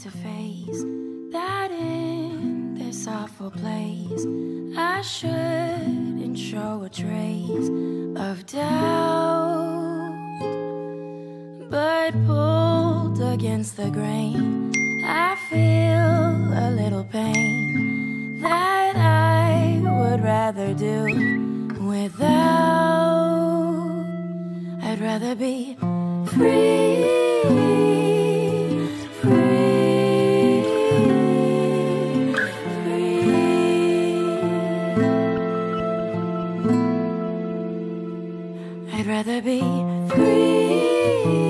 to face that in this awful place I shouldn't show a trace of doubt. But pulled against the grain, I feel a little pain that I would rather do without. I'd rather be free, free, free. I'd rather be free.